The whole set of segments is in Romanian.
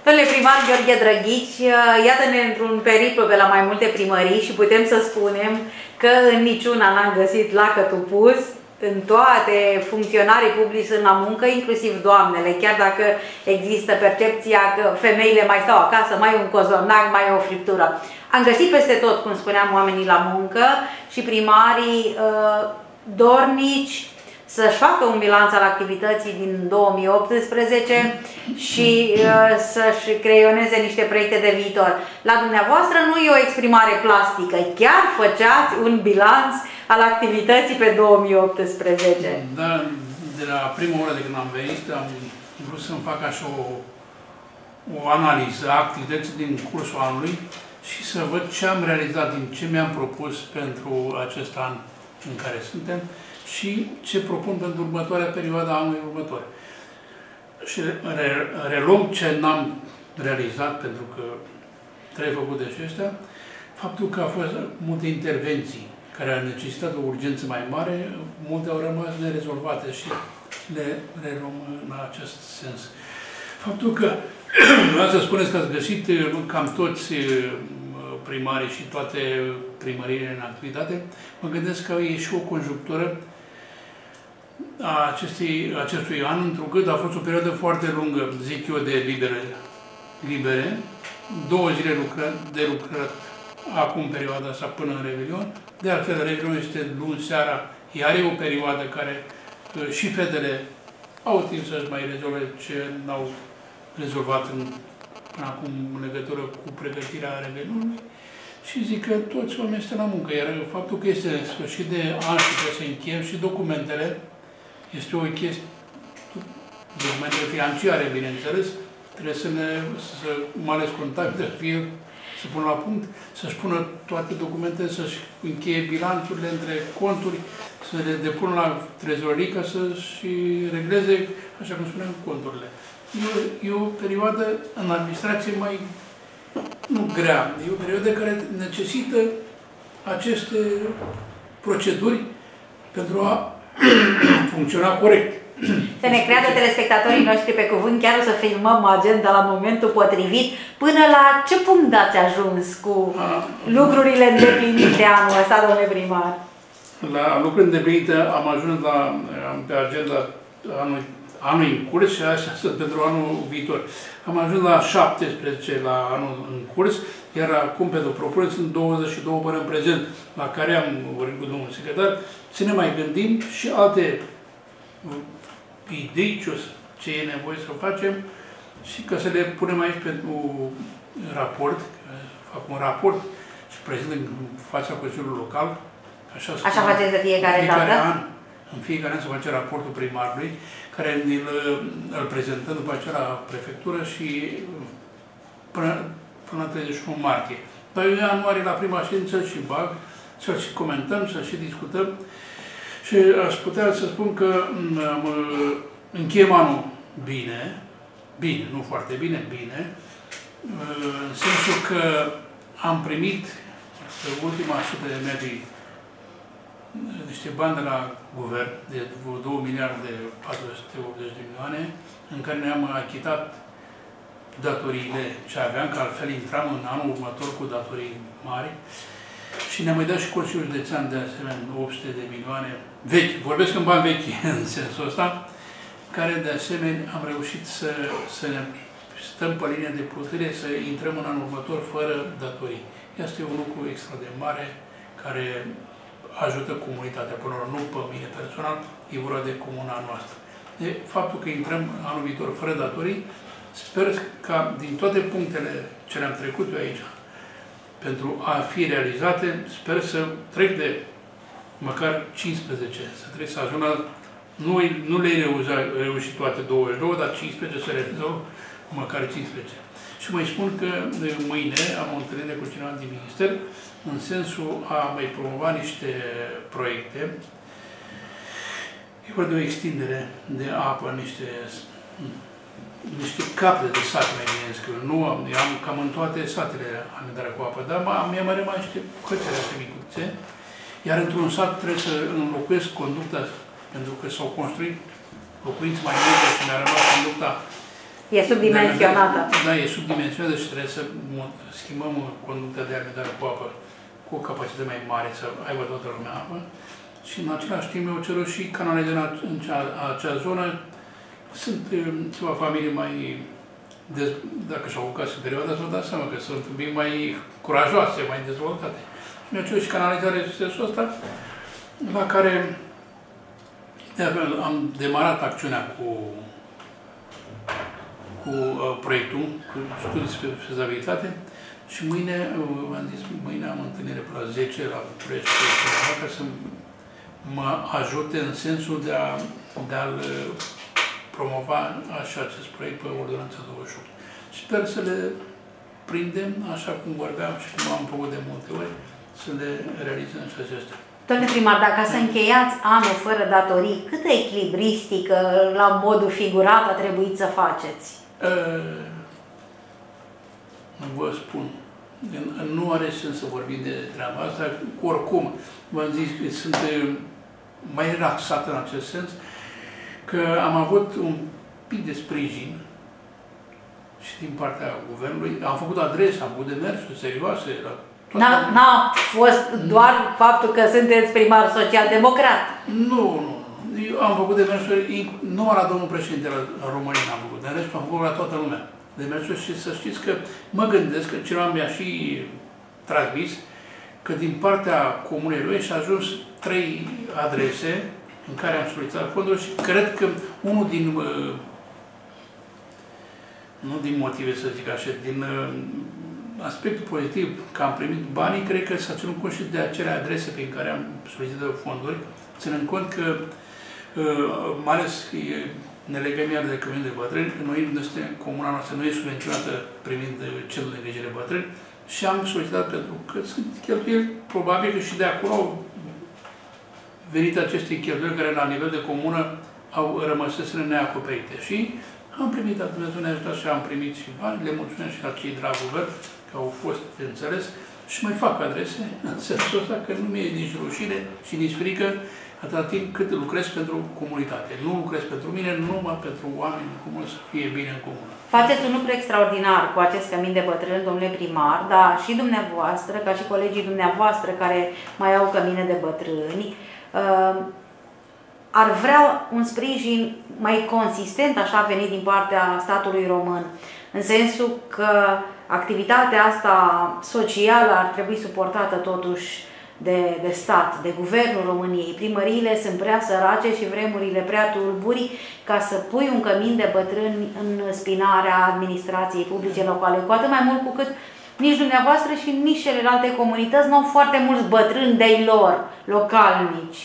Domnule primar Gheorghe Drăghici, iată-ne într-un periplu pe la mai multe primării și putem să spunem că în niciuna n-am găsit lacătul pus. În toate funcționarii publici sunt la muncă, inclusiv doamnele, chiar dacă există percepția că femeile mai stau acasă, mai un cozonac, mai o friptură. Am găsit peste tot, cum spuneam, oamenii la muncă și primarii dornici să-și facă un bilanț al activității din 2018 și să-și creioneze niște proiecte de viitor. La dumneavoastră nu e o exprimare plastică, chiar făceați un bilanț al activității pe 2018. Da, de la prima oră de când am venit, am vrut să-mi fac așa o analiză a activității din cursul anului și să văd ce am realizat din ce mi-am propus pentru acest an în care suntem și ce propun pentru următoarea perioadă a anului următor. Și reluăm ce n-am realizat, pentru că trebuie făcut de acestea, faptul că au fost multe intervenții care au necesitat o urgență mai mare, multe au rămas nerezolvate și le reluăm în acest sens. Faptul că, vreau să spuneți că ați găsit cam toți primarii și toate primăriile în activitate, mă gândesc că e și o conjunctură a acestui an, întrucât a fost o perioadă foarte lungă, zic eu, de libere, 2 zile de lucrat acum perioada asta până în Revelion. De altfel, Revelion este luni seara, iar e o perioadă care și fetele au timp să-și mai rezolve ce n-au rezolvat până acum în legătură cu pregătirea Revelionului. Și zic că toți oamenii este la muncă, iar faptul că este sfârșit de an și că se încheiem și documentele, este o chestie, documentele financiare, bineînțeles, trebuie să mai ales contacte, să pună la punct, să-și pună toate documentele, să-și încheie bilanțurile între conturi, să le depună la trezorerie ca să-și regleze, așa cum spuneam, conturile. E o perioadă în administrație mai, nu grea, e o perioadă care necesită aceste proceduri pentru a funcționa corect. Să ne creadă telespectatorii noștri pe cuvânt, chiar o să filmăm agenda la momentul potrivit. Până la ce punct ați ajuns cu lucrurile îndeplinite anul ăsta, domnule primar? La lucruri îndeplinite am ajuns pe agenda anului în curs și așa sunt pentru anul viitor. Am ajuns la 17 la anul în curs, iar acum, pentru propunere, sunt 22 până în prezent, la care am vorbit cu domnul secretar, să ne mai gândim și alte idei, ce e nevoie să facem și ca să le punem aici pentru raport, fac un raport și prezint în fața Consiliului Local. Așa faceți de fiecare dată? În fiecare an se face raportul primarului, care îl prezentăm după aceea la prefectură și până la 31 martie. Dar în ianuarie, la prima ședință, și bag, să-l și comentăm, să și discutăm. Și aș putea să spun că încheiem anul bine, nu foarte bine, bine, în sensul că am primit pe ultima 100 de metri niște bani de la guvern de 2 miliarde de 480 de milioane, în care ne-am achitat datoriile ce aveam, că altfel intram în anul următor cu datorii mari. Și ne-a mai dat și Consiliul Județean de asemenea 800 de milioane vechi, vorbesc în bani vechi în sensul ăsta, care de asemenea am reușit să ne stăm pe linia de plutire, să intrăm în anul următor fără datorii. Este un lucru extra de mare care ajută comunitatea, până la urmă, nu pe mine personal, e vorba de comuna noastră. De faptul că intrăm anul viitor fără datorii, sper ca din toate punctele ce le-am trecut eu aici, pentru a fi realizate, sper să trec de măcar 15, să ajung la, nu le-ai reușit toate 22, dar 15 să le rezolv măcar 15. Și mai spun că mâine am o întâlnire cu cineva din minister, în sensul a mai promova niște proiecte. E vorba de o extindere de apă, niște capete de sat, mai bine zis, că nu am cam în toate satele amendarea cu apă, dar mi-a mai rămas niște cățele astea micuțe, iar într-un sat trebuie să înlocuiesc conducta, pentru că s-au construit locuințe mai multe și mi-a rămas conducta E subdimensionată. Da, e subdimensionată și trebuie să schimbăm conducta de alimentare cu apă cu o capacitate mai mare, să aibă toată lumea apă. Și în același timp eu cerut și canalizarea în acea zonă. Sunt ceva familii mai, dacă și-au apucat în perioada, să vă dați seama că sunt un pic mai curajoase, mai dezvoltate. Și mi-a cerut și canalizarea în sensul ăsta, la care am demarat acțiunea cu proiectul, cu studii de fezabilitate și mâine, am zis, mâine am întâlnire pe la 10 la București ca să mă ajute în sensul de a-l promova așa acest proiect pe ordonanța 28. Sper să le prindem, așa cum vorbeam și cum am făcut de multe ori, să le realizăm și acestea. Domnule primar, dacă să încheiați anul fără datorii, câtă echilibristică, la modul figurat, a trebuit să faceți? Vă spun, nu are sens să vorbim de treaba asta, oricum, v-am zis că sunt mai relaxat în acest sens, că am avut un pic de sprijin și din partea guvernului, am făcut adrese, am făcut demersuri serioase. N-a fost doar faptul că sunteți primar social-democrat? Nu. Eu am făcut demersuri, numai la domnul președinte al României am făcut, de rest am făcut la toată lumea demersuri și să știți că mă gândesc, că cineva mi-a și transmis, că din partea Comunei lui și-a ajuns 3 adrese în care am solicitat fonduri și cred că unul din, nu din motive să zic așa, din aspectul pozitiv că am primit banii, cred că s-a ținut cont și de acele adrese pe care am solicitat fonduri, ținând cont că, mai ales ne legăm iar de cămin de bătrâni, noi, comuna noastră nu e subvenționată primind celul de îngrijire bătrâni și am solicitat pentru că sunt cheltuieli, probabil că și de acolo au venit aceste cheltuieli care la nivel de comună au rămas neacoperite. Și am primit, Dumnezeu ne-a ajutat și am primit și bani, le mulțumesc și la cei de la guvern, că au fost de înțeles și mai fac adrese în sensul ăsta că nu mi-e nici rușine și nici frică atâta timp cât lucrez pentru comunitate. Nu lucrez pentru mine, numai pentru oameni în comună, să fie bine în comună. Faceți un lucru extraordinar cu acest cămin de bătrâni, domnule primar, dar și dumneavoastră, ca și colegii dumneavoastră care mai au cămine de bătrâni, ar vrea un sprijin mai consistent, așa venit din partea statului român, în sensul că activitatea asta socială ar trebui suportată totuși de stat, de guvernul României. Primăriile sunt prea sărace și vremurile prea tulburi ca să pui un cămin de bătrâni în spinarea administrației publice locale. Cu atât mai mult cu cât nici dumneavoastră și nici celelalte comunități nu au foarte mulți bătrâni de-ai lor, localnici.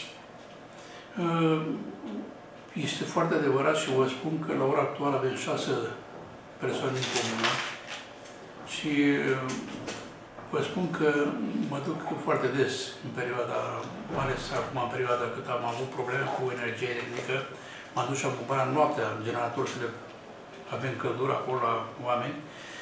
Este foarte adevărat și vă spun că la ora actuală avem 6 persoane în comună și vă spun că mă duc foarte des în perioada, mai ales acum în perioada cât am avut probleme cu energie electrică, m-am dus și am cumpărat noaptea generator să le avem căldură acolo la oameni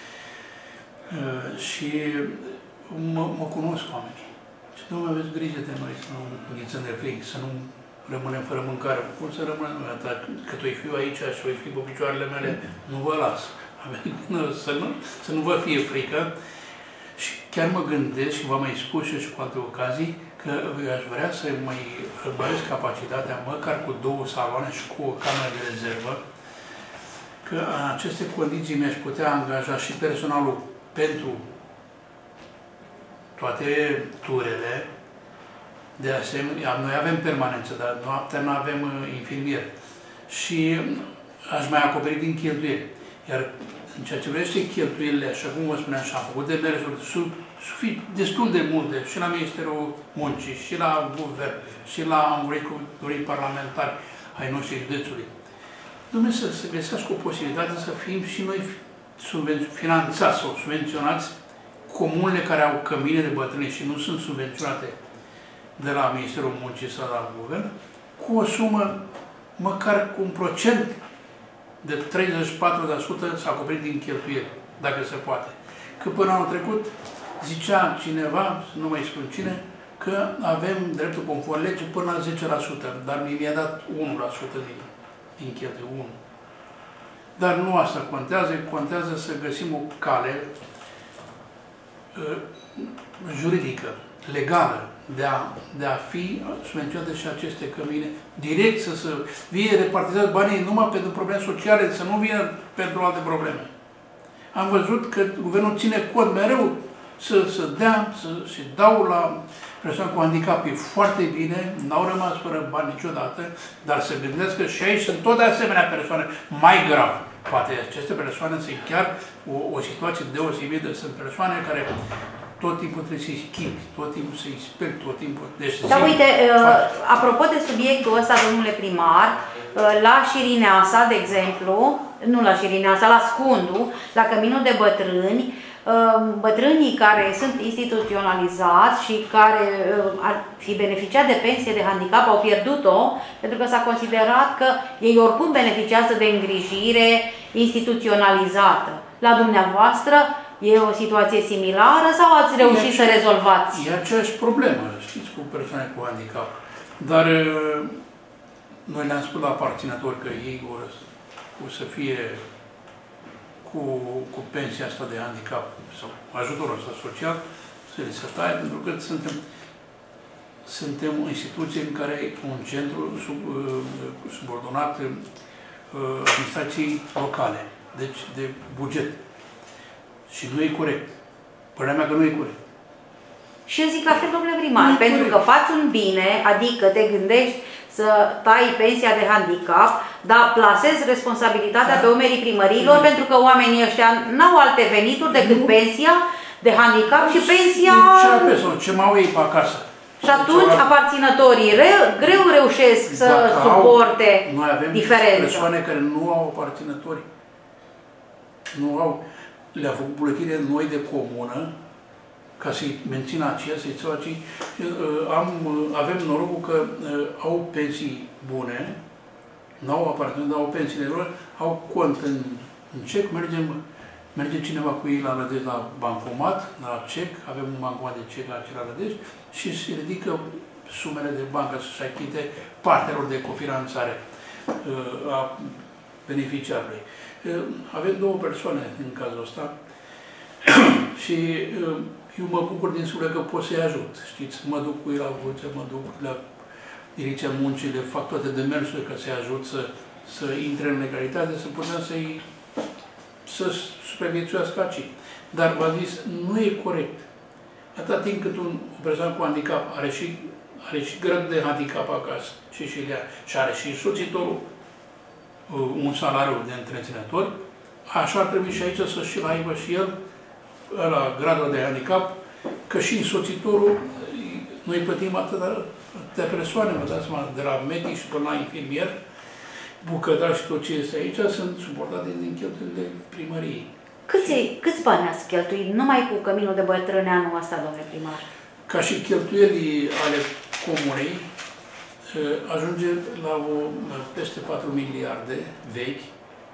și mă cunosc oamenii. Și nu mai aveți grijă de noi să nu înghițăm de frig, să nu rămânem fără mâncare. Cum să rămânem noi atât? Că tu fiu aici și voi fi pe picioarele mele, nu vă las. Să nu vă fie frică. Și chiar mă gândesc, și v-am mai spus și cu alte ocazii, că eu aș vrea să mai rămăresc capacitatea, măcar cu 2 saloane și cu o cameră de rezervă, că în aceste condiții mi-aș putea angaja și personalul pentru toate turele. De asemenea, noi avem permanență, dar noaptea nu avem infirmier. Și aș mai acoperi din cheltuieli. Iar în ceea ce vrește cheltuielile, așa cum vă spuneam, și am făcut demersuri destul de multe și la Ministerul Muncii, și la Guvern, și la angurii parlamentari ai noștri județului. Dumnezeu să găsească o posibilitate să fim și noi finanțați sau subvenționați comunele care au cămine de bătrâni și nu sunt subvenționate de la Ministerul Muncii sau la Guvern, cu o sumă, măcar cu un procent de 34% s-a acoperit din cheltuieli, dacă se poate. Că până anul trecut zicea cineva, nu mai spun cine, că avem dreptul conform legii până la 10%, dar mi-a dat 1% din cheltuieli. 1. Dar nu asta contează, contează să găsim o cale juridică, legală, de a fi subvenționate și aceste cămine, direct să fie repartizați banii numai pentru probleme sociale, să nu vină pentru alte probleme. Am văzut că guvernul ține cont mereu să dea, să dau la persoane cu handicap. E foarte bine, n-au rămas fără bani niciodată, dar să gândesc că și aici sunt tot de asemenea persoane mai grav. Poate aceste persoane sunt chiar o situație deosebită, sunt persoane care tot timpul trebuie să-i schimbi, tot timpul să-i speli, tot timpul... Deci, dar uite, apropo de subiectul ăsta, domnule primar, la Șirineasa, de exemplu, nu la Șirineasa, la Scundu, la Căminul de Bătrâni, bătrânii care sunt instituționalizați și care ar fi beneficiat de pensie de handicap au pierdut-o pentru că s-a considerat că ei oricum beneficiază de îngrijire instituționalizată. La dumneavoastră e o situație similară sau ați reușit să rezolvați? E aceeași problemă, știți, cu persoane cu handicap. Dar noi le-am spus la aparținători că ei o să fie cu pensia asta de handicap sau ajutorul ăsta social, să li se taie, pentru că suntem o instituție în care e un centru subordonat administrației locale, deci de buget. Și nu e corect. Părerea mea că nu e corect. Și eu zic la fel, domnule primar, pentru că faci un bine, adică te gândești să tai pensia de handicap, dar plasezi responsabilitatea pe umerii primăriilor, pentru că oamenii ăștia n-au alte venituri decât pensia de handicap și pensia... Ce mai au ei pe acasă? Și atunci aparținătorii greu reușesc să suporte diferența. Noi avem persoane care nu au aparținători. Nu au... Le-a făcut buletine noi de comună, ca să-i mențină aceea, să-i țău acei. Avem norocul că au pensii bune, n-au aparținut, au pensiile lor, au cont în cec, merge cineva cu ei la Rădești la bancomat, la cec, avem un bancomat de cec la acela Rădești și se ridică sumele de bancă să-și achite partea de cofinanțare a beneficiarului. Avem două persoane în cazul ăsta și eu mă bucur din suflet că pot să-i ajut. Știți, mă duc cu ei la voce, mă duc la direcția muncii, le fac toate demersurile ca să-i ajut să intre în legalitate, să putem să supraviețuiască aici. Dar v-am zis, nu e corect. Atâta timp cât o persoană cu handicap are și grad de handicap acasă și are și soțitorul un salariu de întreținător, așa ar trebui și aici să și-l aibă și el la gradul de handicap, că și însoțitorul, noi plătim atâtea persoane, vă dați seama, de la medic și până la infirmier, bucătar și tot ce este aici, sunt suportate din cheltuielile primăriei. Câți bani ați cheltuit numai cu Căminul de Bătrâni anul ăsta, domnule primar? Ca și cheltuielii ale comunei, ajunge la peste 4 miliarde vechi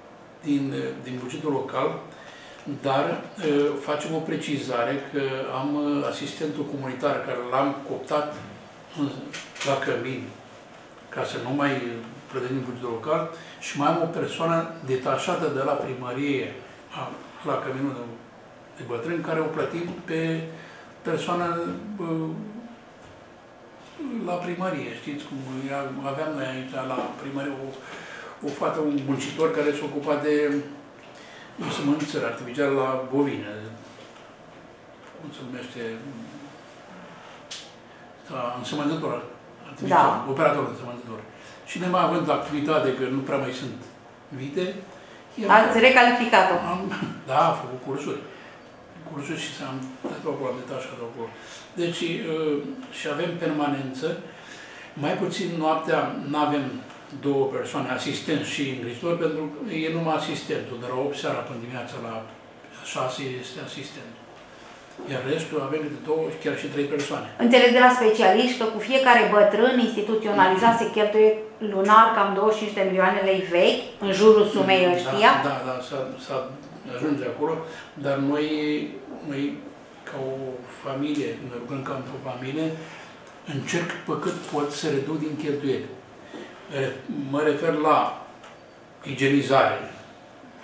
din bugetul local, dar facem o precizare că am asistentul comunitar care l-am cooptat la Cămin, ca să nu mai plătim din bugetul local, și mai am o persoană detașată de la primărie la Căminul de Bătrâni, care o plătim pe persoana la primărie, știți cum aveam noi aici la primărie o fată, un muncitor care se ocupa de însămânțări artificiale la bovine. Cum se numește? Însămânțător artificial, da. Operator însămânțător. Și nemai având activitate, că nu prea mai sunt vite. Ați recalificat-o? Da, am făcut cursuri. Și s-am dat acolo, am detașat acolo. Deci, și avem permanență, mai puțin noaptea nu avem două persoane, asistenți și îngrijitori, pentru că e numai asistentul, de la 8 seara până dimineața la 6 este asistent. Iar restul avem de 2, chiar și 3 persoane. Înțeleg de la specialiști că cu fiecare bătrân instituționalizat se cheltuie lunar cam 25 de milioane lei vechi, în jurul sumei ăștia. Da, ajunge acolo, dar noi ca o familie, ne rugăm ca într-o familie, încerc pe cât pot să reduc din cheltuieli. Mă refer la igienizare,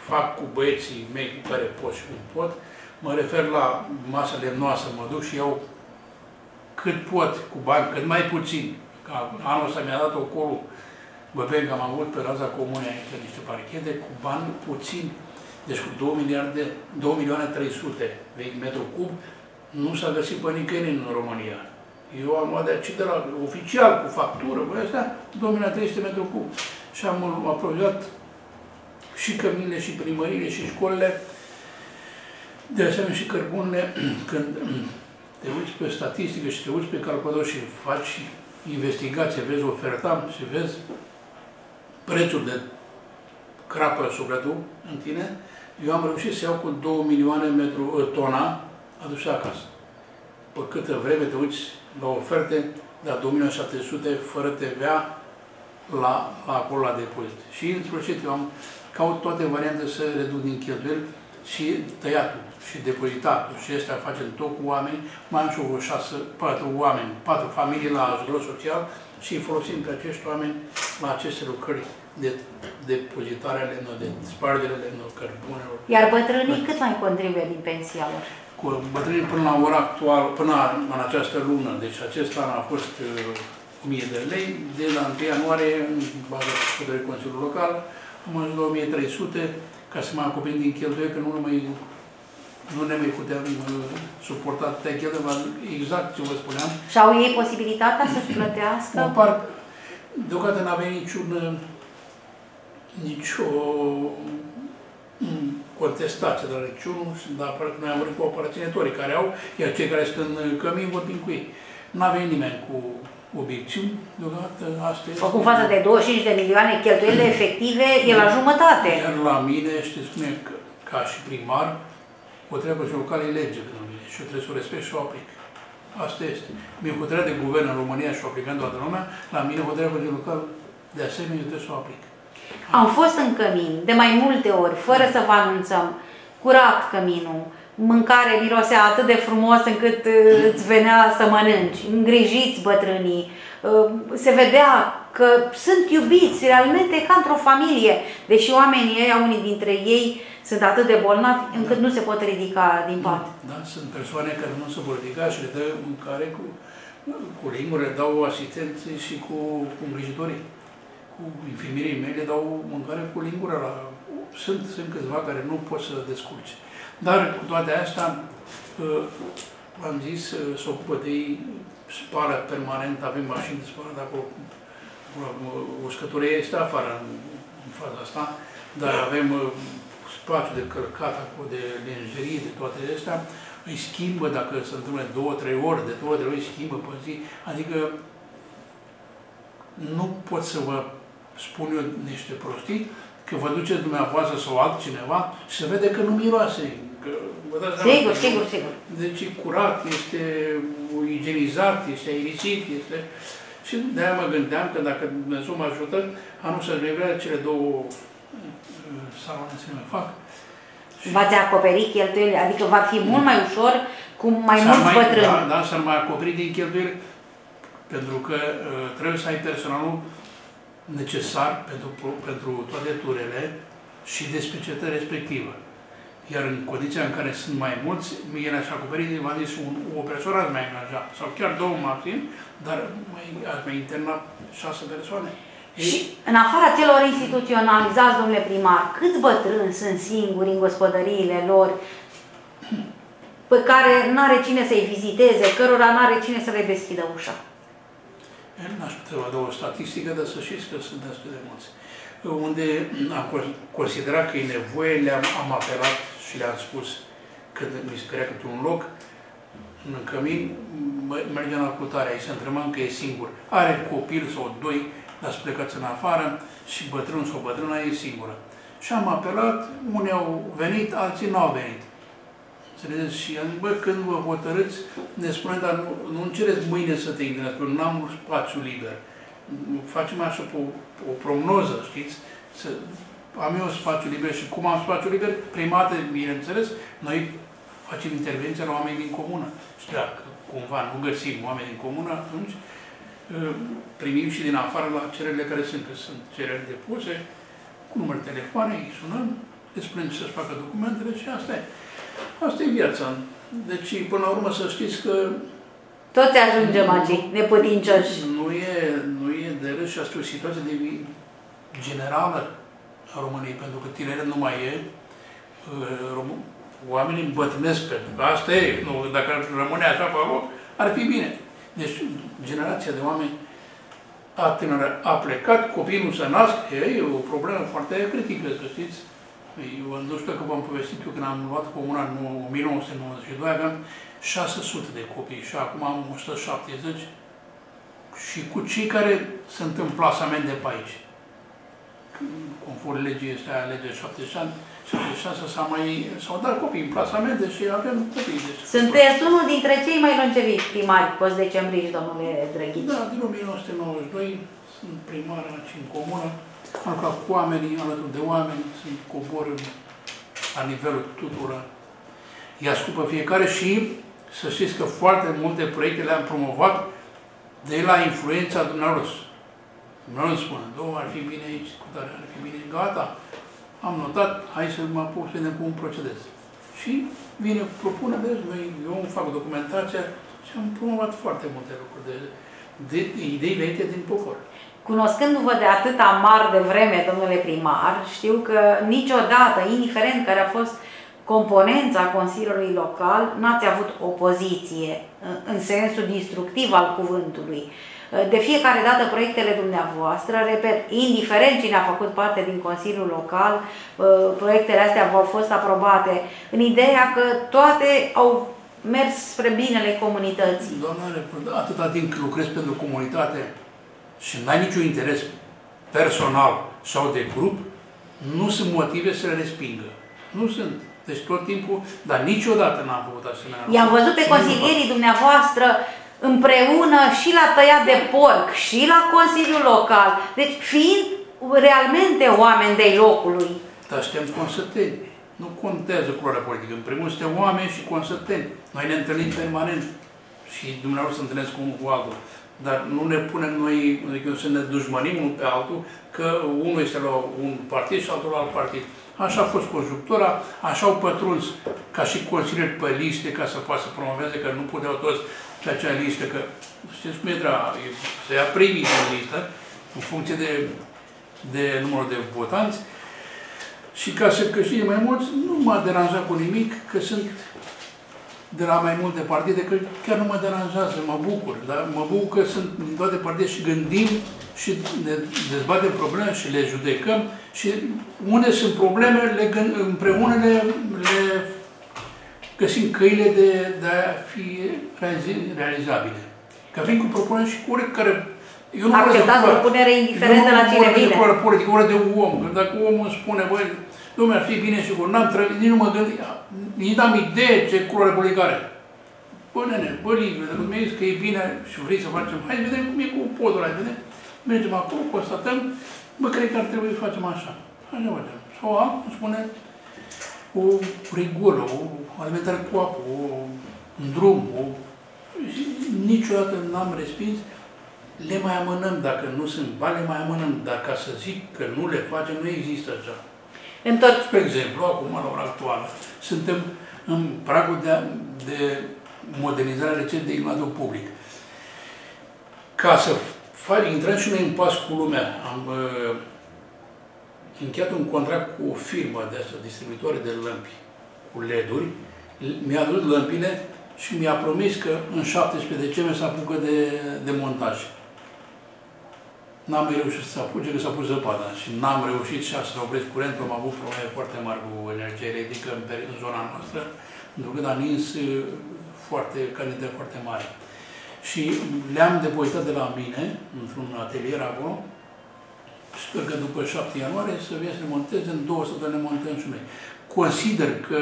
fac cu băieții mei cu care pot și cum pot, mă refer la masă lemnoasă, mă duc și iau cât pot, cu bani, cât mai puțin. Ca anul ăsta mi-a dat ocolul Băbeni, că am avut pe raza comunei aici niște parchete cu bani puțini. Deci cu 2 milioane 300 metri cub nu s-a găsit pe nicăieri în România. Eu am luat de aici de la oficial, cu factură, cu astea, 2 milioane 300 metri cub. Și am aprovizat și căminile, și primările, și școlile, de asemenea și cărbunele. Când te uiți pe statistică și te uiți pe calculator și faci investigație, vezi oferta și vezi prețul de crapă sufletul în tine, eu am reușit să iau cu 2 milioane tona aduse acasă. Pe câtă vreme te uiți la oferte, la 2.700.000 fără TVA la acolo la depozit. Și în sfârșit eu am caut toate variantele să reduc din cheltuieli și tăiatul și depozitatul și astea facem tot cu oameni, mai am și 4 oameni, 4 familii la ajutor social și îi folosim pe acești oameni la aceste lucrări de depozitare a lemnului, de spargere lemnului, cărbunelor. Iar bătrânii cât mai contribuie din pensia lor? Cu bătrânii până la ora actuală, până în această lună, deci acest an a fost 1000 de lei, de la 1 ianuarie, în baza hotărârii Consiliului Local, am ajuns la 1300 ca să mai acoperim din cheltuieli, că nu ne mai puteam suporta atâtea cheltuieli, exact ce vă spuneam. Și au ei posibilitatea să-și plătească? Deocamdată n-avem nicio contestație de la niciunul, dar noi am vorbit cu aparținătorii care au, iar cei care sunt în cămin vorbim cu ei. N-avem nimeni cu obiecțiuni, deocamdată asta este. Cu față de 25 de milioane cheltuielile efective, e la jumătate. Iar la mine, știți cum e, ca și primar, o treabă și locală e lege pentru mine și eu trebuie să o respect și o aplic. Asta este. Mie cu treabă de guvern în România și o aplicăm toată lumea, la mine o treabă de local, de asemenea, eu trebuie să o aplic. Am fost în cămin de mai multe ori, fără să vă anunțăm, curat căminul, mâncare mirosea atât de frumos încât îți venea să mănânci, îngrijiți bătrânii, se vedea că sunt iubiți realmente ca într-o familie, deși oamenii ăia, unii dintre ei, sunt atât de bolnavi încât nu se pot ridica din pat. Da, sunt persoane care nu se pot ridica și le dă mâncare cu linguri, le dau asistență și cu îngrijitorii. Cu infirmierii mei le dau mâncare cu lingura. Sunt câțiva care nu pot să descurce. Dar cu toate astea, am zis, se ocupă de ei, spală permanent, avem mașini de spălat acolo. Uscătoria este afară în faza asta, dar avem spațiu de călcat acolo, de lingerie, de toate astea. Îi schimbă, dacă se întâmplă 2-3 ori, de 2-3 ori îi schimbă pe zi. Adică nu pot să vă spun eu niște prostii, că vă duceți dumneavoastră sau altcineva și se vede că nu miroase. Că, vă dați seama, sigur, sigur, sigur. Deci e curat, este igienizat, este aerisit, este... Și de-aia mă gândeam că dacă Dumnezeu mă ajută, anul să-și revele cele 2 saloane să ne mai fac. V-ați acoperit cheltuielile, adică va fi mult mai ușor cu mai mulți bătrâni. Da, s-ar mai acoperi din cheltuieli, pentru că trebuie să ai personalul necesar pentru toate turele și de specialitate respectivă. Iar în condiția în care sunt mai mulți, el aș acoperi, v-am zis, o persoană ați mai angaja, sau chiar 2 maxim, dar ați mai interna 6 persoane. Și în afara celor instituționalizați, domnule primar, câți bătrâni sunt singuri în gospodăriile lor, pe care n-are cine să-i viziteze, cărora n-are cine să le deschidă ușa? N-aș putea vă da o statistică, dar să știți că sunt destul de mulți. Unde am considerat că e nevoie, am apelat și le-am spus că mi se crea câte un loc, în cămin, mergem la cutare, aici să întrebăm că e singur. Are copil sau 2, dar să plecați în afară și bătrân sau bătrâna e singură. Și am apelat, unii au venit, alții n-au venit. Înțelegeți? Și am zis, bă, când vă hotărâți, ne spune, dar nu încereți mâine să te indineți, pentru că nu am spațiu liber. Facem așa o prognoză, știți? Am eu spațiu liber și cum am spațiu liber, prima dată, bineînțeles, noi facem intervenția la oameni din comună. Și dacă cumva nu găsim oameni din comună, atunci primim și din afară la cererile care sunt, că sunt cereri depuse, cu număr de telefoane, îi sunăm îți plângi să-și facă documentele și asta e. Asta e viața. Deci, până la urmă, să știți că toți ajungem aici, neputincioși. Nu e de râs și asta e o situație generală a României, pentru că tineret nu mai e. Oamenii îmbătrânesc pentru că asta e. Dacă rămâne așa pe acolo, ar fi bine. Deci, generația de oameni a plecat, copiii nu se nasc, e o problemă foarte critică, să știți. Eu nu știu că v-am povestit eu când am luat comuna în 1992, aveam 600 de copii și acum am 170 și cu cei care sunt în plasament de pe aici. Conform legii astea, legea 76 s-au dat copii în plasamente și avem copii. Deci, sunteți unul dintre cei mai longeviți primari post-decembriști, domnule Drăghici. Da, din 1992 sunt primar aici în comună. Am lucrat cu oamenii, alături de oameni, sunt cobor la nivelul tuturor. Îi ascult pe fiecare și să știți că foarte multe proiecte le-am promovat de la influența dumneavoastră. Dumneavoastră îmi spune, domnule, ar fi bine aici, ar fi bine, gata. Am notat, hai să mă apuc să vedem cum procedez. Și vine, propune, vezi, eu îmi fac documentația și am promovat foarte multe lucruri de idei venite din popor. Cunoscându-vă de atâta mari de vreme, domnule primar, știu că niciodată, indiferent care a fost componența Consiliului Local, n-ați avut opoziție în sensul destructiv al cuvântului. De fiecare dată proiectele dumneavoastră, repet, indiferent cine a făcut parte din Consiliul Local, proiectele astea au fost aprobate în ideea că toate au mers spre binele comunității. Doamne, atâta timp cât lucrezi pentru comunitate și n-ai niciun interes personal sau de grup, nu sunt motive să le respingă. Nu sunt. Deci tot timpul, dar niciodată n-am făcut asemenea. I-am văzut pe consilierii dumneavoastră împreună și la tăiat de porc și la Consiliul Local. Deci fiind realmente oameni de locului. Dar suntem consăteni. Nu contează culoarea politică. În primul rând suntem oameni și consăteni. Noi ne întâlnim permanent și dumneavoastră se întâlnesc unul cu altul. Dar nu ne punem noi, adică să ne dușmănim unul pe altul, că unul este la un partid și altul la alt partid. Așa a fost conjunctura, așa au pătruns ca și consilieri pe liste ca să poată să promoveze, că nu puteau toți pe acea listă, că știți cum e să ia primii din listă, în funcție de numărul de votanți, și ca să câștige mai mulți, nu m-a deranjat cu nimic, că sunt de la mai multe partide, că chiar nu mă deranjează, mă bucur, dar mă bucur că sunt din toate partide și gândim și ne dezbatem probleme și le judecăm și unde sunt probleme, împreună le găsim căile de a fi realizabile. Că vin cu propuneri și cu care... Acceptați propunere indiferent de la cine vine. Nu politică, ori de om. Dacă omul îmi spune, băi, lumea ar fi bine și cu n-am trăit, nici nu mă gândi, nici n-am idee ce culoare politică are. Bă, nene, bă, Liviu, dacă mi-ai zis că e bine și vrei să facem, hai să vedem cum e cu podul ăla, vedem. Mergem acolo, constatăm, bă, cred că ar trebui să facem așa. Așa facem. Sau îmi spune o rigură, o alimentare cu apă, un drum, niciodată n-am respins. Le mai amânăm, dacă nu sunt bani, le mai amânăm, dar ca să zic că nu le facem, nu există așa. Spre exemplu, acum, la ora actuală, suntem în pragul de modernizare recent de ignatul public. Ca să intrăm și noi în pas cu lumea, am încheiat un contract cu o firmă de asta, distribuitoare de lămpi, cu LED-uri, mi-a adus lămpile și mi-a promis că în 17 decembrie se apucă de montaj. N-am reușit să apuce, că s-a pus zăpada și n-am reușit și să opresc curentul, am avut probleme foarte mari cu energie electrică în zona noastră, pentru că a nins cantitate foarte mare. Și le-am depozitat de la mine, într-un atelier acolo, sper că după 7 ianuarie să vină să le monteze, în 2 săptămâni le montăm și noi. Consider că,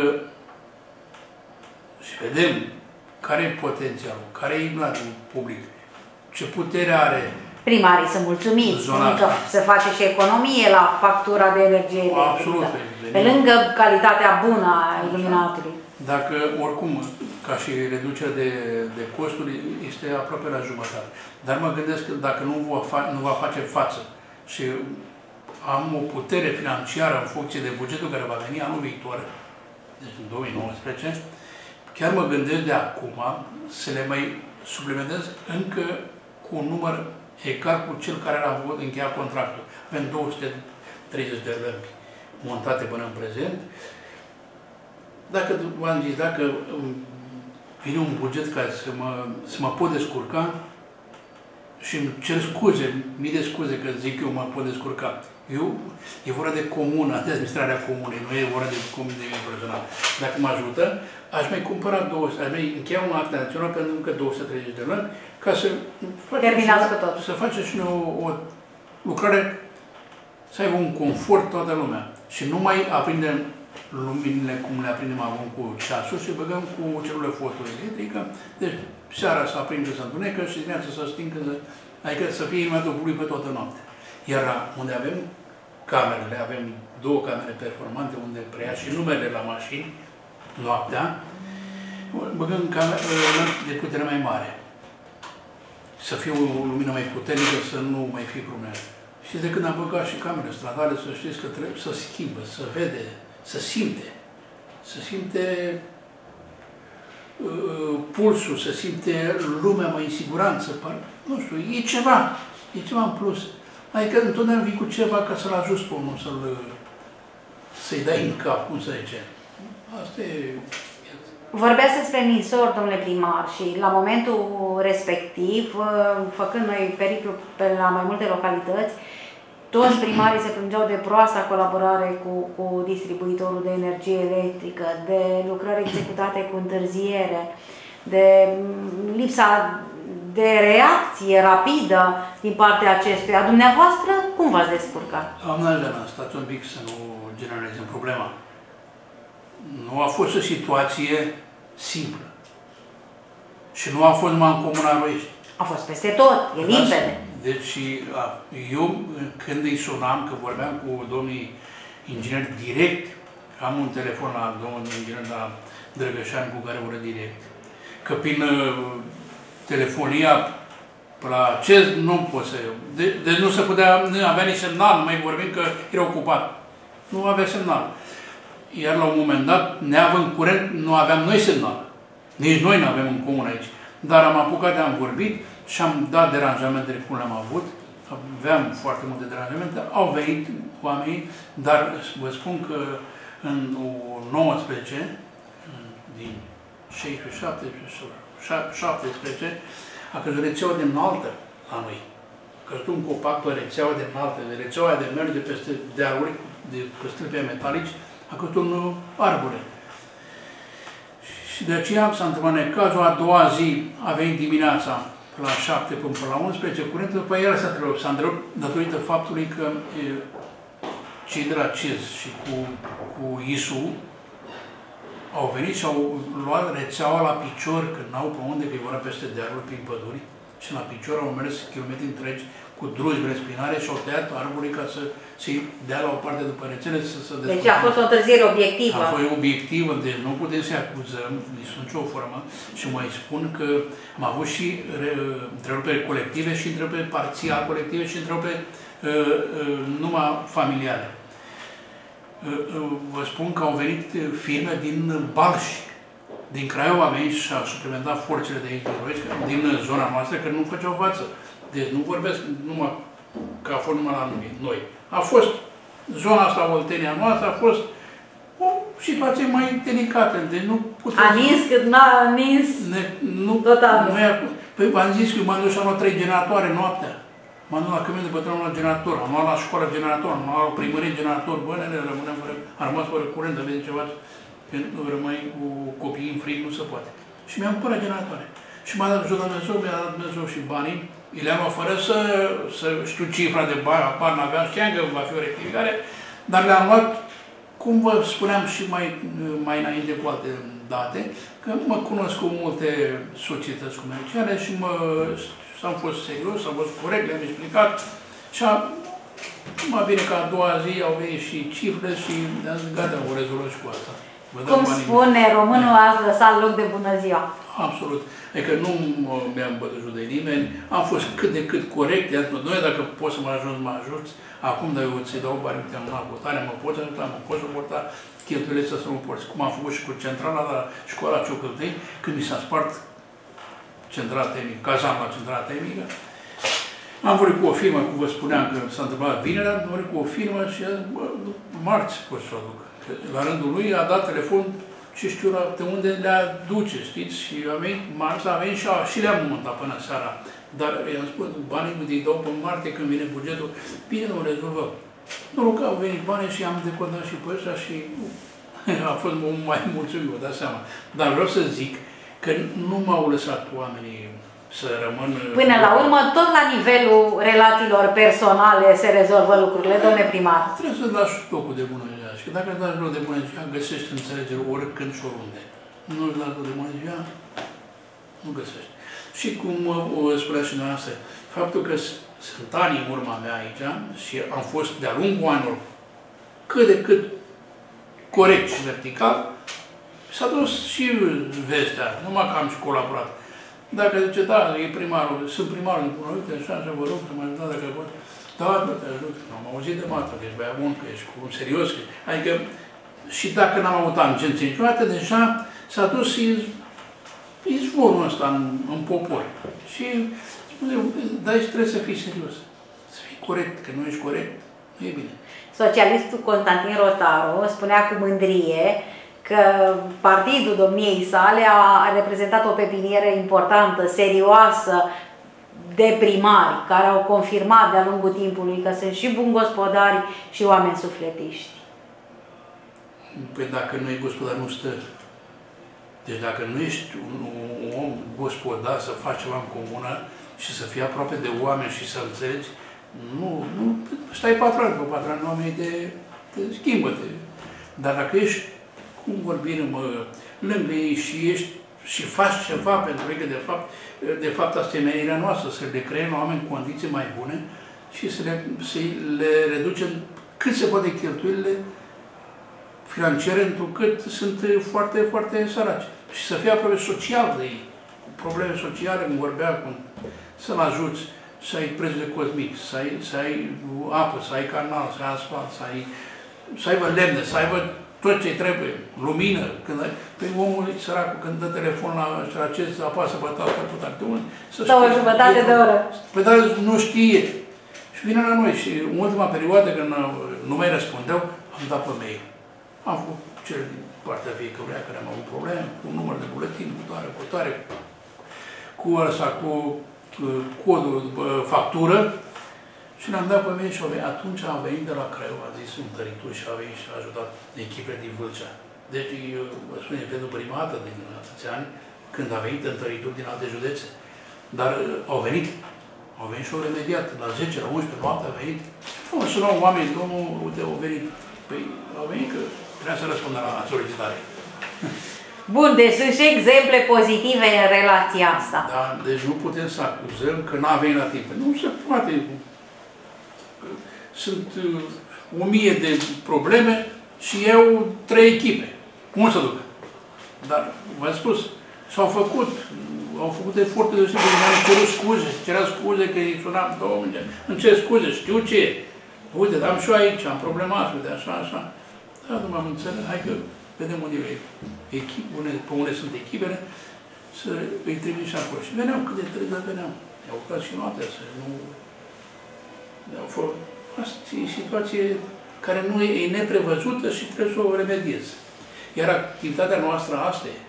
și vedem care e potențialul, care e ignatul public, ce putere are. Primarii sunt mulțumiți, că se face și economie la factura de energie electrică. Absolut. Pe lângă calitatea bună a iluminatului. Dacă, oricum, ca și reducerea de costuri, este aproape la jumătate. Dar mă gândesc că dacă nu va face față și am o putere financiară în funcție de bugetul care va veni anul viitor, deci în 2019, chiar mă gândesc de acum să le mai suplimentez încă cu un număr egal cu cel care a avut încheiat contractul. Avem 230 de lămpi montate până în prezent. Dacă, v-am zis, dacă vine un buget care să mă pot descurca și îmi cer scuze, mii de scuze că zic eu mă pot descurca. E vorba de comună, de administrarea comunei, nu e vorba de comună de mine personal. Dacă mă ajută, aș mai cumpăra aș mai încheia un act național pentru încă 230 de luni, ca să facem și o lucrare, să aibă un confort toată lumea. Și nu mai aprindem luminile cum le aprindem acum cu ceasul și băgăm cu celule fotoelectrică. Deci seara să aprinde, să întunecă și dimineața să stingă, adică să fie iluminatul public pe toată noaptea. Iar unde avem camerele, avem 2 camere performante unde preia și numerele la mașini noaptea, băgăm de putere mai mare. Să fie o lumină mai puternică, să nu mai fie probleme. Și de când am băgat și camerele stradale, să știți că trebuie să schimbă, să vede, să simte pulsul, să simte lumea mai în siguranță. Nu știu, e ceva în plus. Adică întotdeauna vii cu ceva ca să-l ajuți pe omul, să-i dai în cap, cum să zice. Asta e... Vorbeați despre nisor, domnule primar, și la momentul respectiv, făcând noi periplu pe la mai multe localități, toți primarii se plângeau de proasta colaborare cu distribuitorul de energie electrică, de lucrări executate cu întârziere, de lipsa de reacție rapidă din partea acestuia. Dumneavoastră, cum v-ați descurcat? Doamna Elena, stați un pic să nu generalizăm problema. Nu a fost o situație simplă. Și nu a fost numai în Comuna Roiești. A fost peste tot, e limpede. Deci, eu când îi sunam, că vorbeam cu domnii ingineri direct, am un telefon la domnul inginer la Drăgășan cu care vorbesc direct, că prin telefonia la CEZ nu pot să... Deci nu se putea, nu avea nici semnal, nu mai vorbim că era ocupat. Nu avea semnal. Iar la un moment dat, neavând curent, nu aveam noi semnal. Nici noi nu avem în comun aici. Dar am apucat, am vorbit și am dat deranjamentele cum le-am avut. Aveam foarte multe deranjamente. Au venit oamenii, dar vă spun că în 19, din 16, 17, a căzut rețeaua de înaltă la noi. A căzut un copac pe rețeaua de înaltă, de rețeaua de merge peste dealuri, pe stâlpi metalici, a căzut un arbore. Și de aceea s-a întâmplat necazul. A doua zi a venit dimineața la 7 până la 11 curentul, după el s-a întrerupt datorită faptului că cei de la CEZ și cu ISU au venit și au luat rețeaua la picior, că n-au pe unde, că e vorba peste dealuri, prin păduri, și la picior au mers kilometri întregi cu drujbe spinare și au tăiat arborii ca să-i dea la o parte după rețele să se descurce. Deci a fost o întârziere obiectivă. A fost obiectivă, deci nu putem să-i acuzăm, nici nicio formă, și mai spun că am avut și întreruperi colective și întreruperi parțial colective și întreruperi numai familiale. Vă spun că au venit firme din Balș, din Craiova, a venit și a suplimentat forțele de aici, din zona noastră, că nu făceau față. Deci nu vorbesc numai că a fost numai la noi. A fost zona asta, Oltenia noastră, a fost o situație mai delicată. Deci nu putem... A nins cât n-a nins total. Păi v-am zis că m-am dus și am luat 3 generatoare noaptea. M-am dus la cămin de bătrân la generator, am luat la școală generator, am luat la primărie generator, bă, nene, am rămas fără curent, aveți ceva, pentru că rămâi cu copiii în frig, nu se poate. Și mi-am cumpărat generatoare. Și m-a dat Dumnezeu, mi-a dat Dumnezeu și banii, le-am luat fără să știu cifra de bani, apar n-aveam, știam că va fi o rectificare, dar le-am luat, cum vă spuneam și mai înainte cu alte date, că mă cunosc cu multe societăți comerciale și am fost serios, am fost corect, le-am explicat și mai bine că a doua zi au venit și cifre și am zis, gata, o rezolvăm și cu asta. Cum spune românul, ați lăsat loc de bună ziua. Absolut. Adică nu mi-am bătut de nimeni, am fost cât de cât corect, i-am spus, noi dacă poți să mă ajut, mă ajut, acum dar eu ți dau bani, uite, am luat votare, mă poți ajuta, mă poți suporta, cheltuielile să mă poți. Cum am făcut și cu centrala la școala Ciocăltei, când mi s-a spart centrala termică, cazanul la centrala termică, am vorbit cu o firmă, cum vă spuneam că s-a întâmplat vinerea, am vorbit cu o firmă și marți pot să o aduc. La rândul lui a dat telefon, ce știu de unde le aduce, știți? Și a venit marți, a venit și le-am montat până seara. Dar i-am spus, banii îi dau pe martie când vine bugetul, bine nu rezolvăm. Noroc că au venit banii și am decontat și pe ăștia și a fost mai mulțumit, vă dați seama. Dar vreau să zic că nu m-au lăsat oamenii să rămân... Până la urmă, tot la nivelul relațiilor personale se rezolvă lucrurile, domnule primar. Trebuie să lași locul de bună ziua. Și dacă îți lași locul de bună ziua, găsești înțelegere oricând și oriunde. Nu îți lași locul de bună ziua, nu găsești. Și cum spunea și dumneavoastră, faptul că sunt ani în urma mea aici și am fost de-a lungul anilor cât de cât corect și vertical, s-a dus și vestea, numai că am și colaborat. Dacă zice, da, e primarul, sunt primarul, îmi spune, uite, așa, vă rog să mă ajutați dacă pot. Da, nu te ajut, am auzit de mată, că ești băiat bun, că ești cum serios. Adică, și dacă n-am avut tangențe niciodată, deja s-a dus izvorul ăsta în popor. Și spune, dar trebuie să fii serios, să fii corect, că nu ești corect, nu e bine. Socialistul Constantin Rotaru spunea cu mândrie că partidul domniei sale a reprezentat o pepinieră importantă, serioasă, de primari, care au confirmat de-a lungul timpului că sunt și buni gospodari și oameni sufletiști. Păi dacă nu e gospodar, nu stă. Deci dacă nu ești un om gospodar să faci ceva în comună și să fii aproape de oameni și să înțelegi, nu stai patron, că patron oamenii te schimbă-te. Dar dacă ești cum vorbim lângă ei și faci ceva pentru că de fapt asta e menirea noastră, să le creăm oameni în condiții mai bune și să le reducem cât se poate cheltuielile financiare, întrucât sunt foarte, foarte săraci. Și să fie aproape social de ei, cu probleme sociale, cum vorbea, să-l ajuți, să ai preț de cosmic, să ai apă, să ai canal, să ai asfalt, să aibă lemne, să aibă tot ce trebuie, lumină, pe omul săracul când dă telefon la acest apasă pe tasta cu tactul, sau o jumătate de oră. Păi dar nu știe. Și vine la noi și în ultima perioadă când nu mai răspundeau, am dat pe mail. Am făcut cele din partea fiecăruia care am avut probleme, cu număr de buletin, cu tare, cu ăsta, cu codul factură. Și le-am dat pe mine și atunci am venit de la Craiova, a zis întăritul și a venit și a ajutat echipele din Vâlcea. Deci, eu vă spun, e pentru prima dată din atâția ani, când a venit întărituri din alte județe. Dar au venit și au remediat. La 10, la 11 noapte a venit. Nu, sunau oameni, domnul, uite, au venit. Păi, au venit că trebuia să răspundă la solicitare. Bun, deci sunt și exemple pozitive în relația asta. Da, deci nu putem să acuzăm că n-a venit la timp. Nu se poate. Sunt 1000 de probleme și eu 3 echipe. Cum să duc? Dar, v-am spus, au făcut eforturi de deosebite, mi-am cerut scuze, cerea scuze că îi sunam, domnule, îmi cer scuze, știu ce e. Uite, dar am și eu aici, am problemat, uite, așa. Da, nu m-am înțeles, hai că vedem unde e pe unde sunt echipele, să îi trimit și acolo. Și veneau cât de târziu veneau. I-au lucrat și noaptea, să nu... Asta e situație care nu e neprevăzută și trebuie să o remediez. Iar activitatea noastră asta e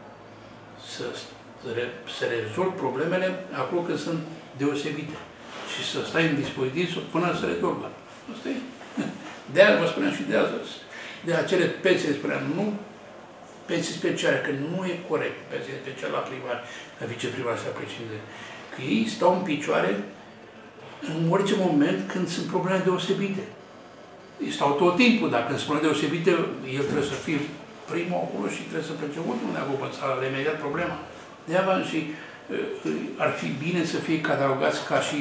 să rezolv problemele acolo când sunt deosebite și să stai în dispoziție până să rezolvă. Asta e. De-aia vă spuneam și de astăzi. De acele pensii spuneam, nu pensii speciale, că nu e corect pensii speciale la primar, la viceprimar să aprecieze. Că ei stau în picioare în orice moment când sunt probleme deosebite. Ei stau tot timpul, dar când sunt probleme deosebite, el trebuie să fie primul acolo și trebuie să plece ultimul de acolo, să a remediat problema. De-aia și ar fi bine să fie catalogați ca și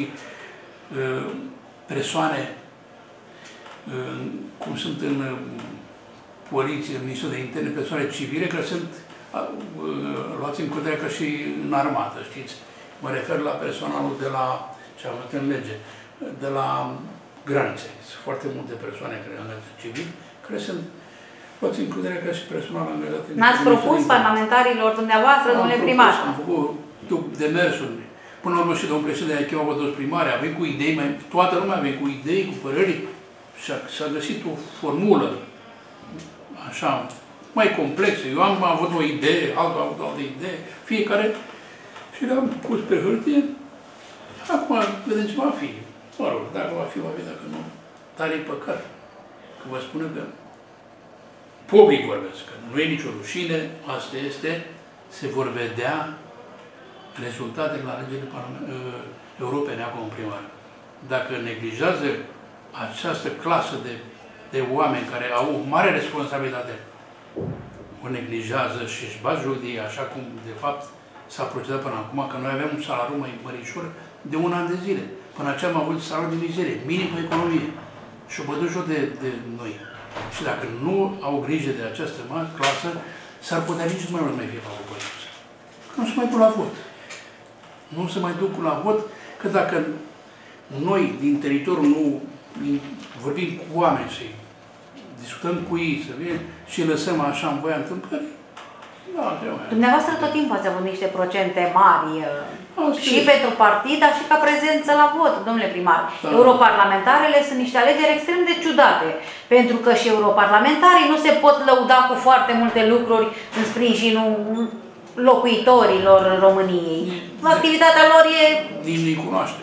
persoane cum sunt în poliție, Ministerul de Interne, persoane civile care sunt luați în considerare ca și în armată, știți? Mă refer la personalul de la, ce am văzut în lege, de la granițe. Sunt foarte multe persoane care angajează civili, care sunt luați în considerare ca și personal angajat în N-ați propus parlamentarilor dumneavoastră, domnule primar? Am făcut demersuri. Până la urmă și domnul președinte a chemat toți primari, a venit cu idei, toată lumea a venit cu idei, cu păreri și s-a găsit o formulă așa, mai complexă. Eu am avut o idee, altul a avut o altă idee, fiecare și le-am pus pe hârtie. Acum vedem ce va fi. Mă rog, dacă va fi, va fi, dacă nu, dar e păcat. Că vă spune că public vorbesc, că nu e nicio rușine, asta este, se vor vedea rezultatele la alegerile europene acum în primar. Dacă neglijează această clasă de oameni care au o mare responsabilitate, o neglijează și își bat joc de ei, așa cum de fapt s-a procedat până acum, că noi avem un salariu mai mărișor de un an de zile. Până aceea am avut salariu de mizerie, minim pe economie. Și o bădut joc de noi. Și dacă nu au grijă de această mare clasă, s-ar putea nici mai mult mai fie făcut politică. Că nu se mai duc la vot. Nu se mai duc la vot, că dacă noi din teritoriul nu vorbim cu oameni, să discutăm cu ei, să vină și lăsăm așa în voia întâmplării, da, dumneavoastră tot timpul ați avut niște procente mari și pentru partid, dar și ca prezență la vot, domnule primar. Da. Europarlamentarele sunt niște alegeri extrem de ciudate, pentru că și europarlamentarii nu se pot lăuda cu foarte multe lucruri în sprijinul locuitorilor României. Activitatea lor e... Nici nu-i cunoaște.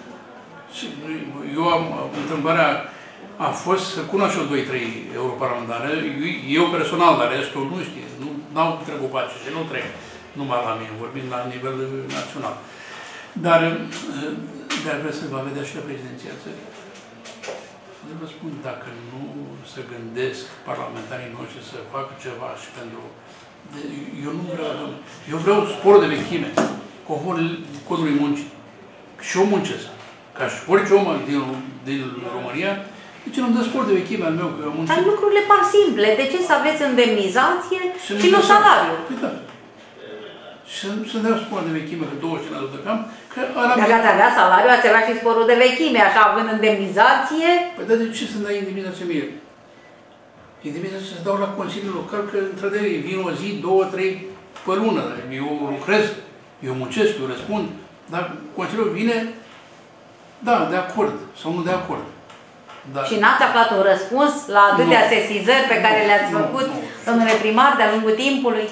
Eu am întâmplarea a fost să cunosc eu 2-3 europarlamentare, eu personal, dar restul nu știe, n-au trecut pe aceste, nu trec numai la mine, vorbim la nivel național. Dar vrea să va vedea și la prezidenția țării. Vă spun, dacă nu se gândesc parlamentarii noștri să facă ceva și pentru... Eu nu vreau, eu vreau sporul de vechime, conform codului muncii. Și eu muncesc. Ca și orice om din România, de ce nu-mi dă sport de vechime al meu? Că eu muncesc. Dar lucrurile par simple. De ce să aveți indemnizație și nu salariu? Păi da. Și să dea sport de vechime, că 20% de cam. Dacă ați avea salariu, ați avea și sporul de vechime, așa având indemnizație. Păi da, de ce să dai indemnizație mie? Indemnizație să dau la Consiliul Local, că într-adevăr vin o zi, 2-3 pe lună. Eu lucrez, eu muncesc, eu răspund. Dar Consiliul vine, da, de acord sau nu de acord. Dar... Și n-ați aflat un răspuns la atâtea sesizări pe care le-ați făcut, domnule primar, de-a lungul timpului?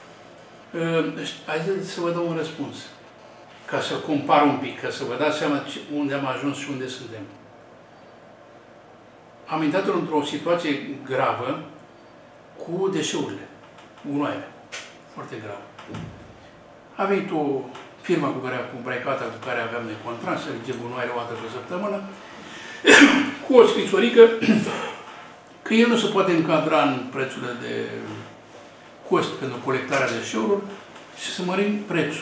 Haideți să vă dau un răspuns, ca să compar un pic, ca să vă dați seama unde am ajuns și unde suntem. Am intrat într-o situație gravă cu deșeurile, gunoaiele, foarte gravă. A venit o firmă cu Braicata, cu care aveam de contract, să ridice gunoaiele o dată pe săptămână, cu o scrisoarică că el nu se poate încadra în prețurile de cost pentru colectarea deșeurilor și să mărim prețul.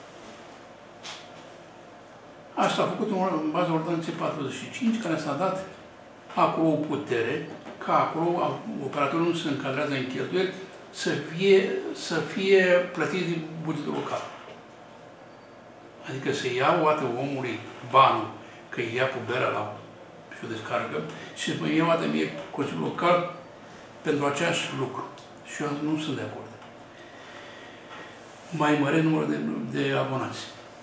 Asta a făcut în baza ordonanței 45, care s-a dat acolo o putere, ca acolo operatorul nu se încadrează în cheltuieli, să fie plătit din bugetul local. Adică să ia o dată omului banul, că îi ia cu berea la și o descarcă, și să ia o dată mie Consiliul Local pentru aceeași lucru. Și eu nu sunt de acord. Mai mare numărul de abonați.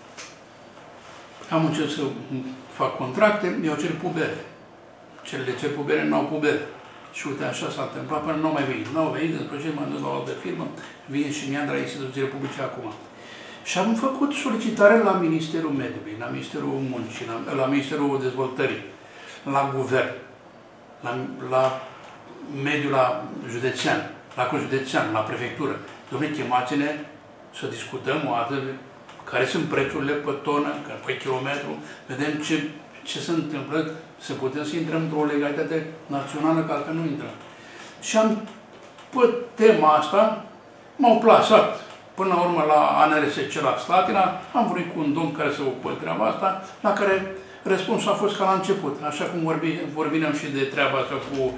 Am încercat să fac contracte, mi-au cerut pubere. Cele de cer pubere nu au pubere. Și uite, așa s-a întâmplat, până nu au mai venit. Nu au venit, după ce m-am dus la o altă firmă, vine și Neandra Instituțiile Publice acum. Și am făcut solicitare la Ministerul Mediului, la Ministerul Muncii, la Ministerul Dezvoltării, la Guvern, la mediul la județean, la județean, la prefectură. Dom'le, chemați-ne să discutăm o dată care sunt prețurile pe tonă, pe kilometru, vedem ce se întâmplă, să putem să intrăm într-o legalitate națională, că altfel nu intrăm. Și pe tema asta, m-au plasat până la urmă la ANRSC la Slatina, am vorbit cu un domn care se ocupă de treaba asta, la care răspunsul a fost ca la început, așa cum vorbineam și de treaba asta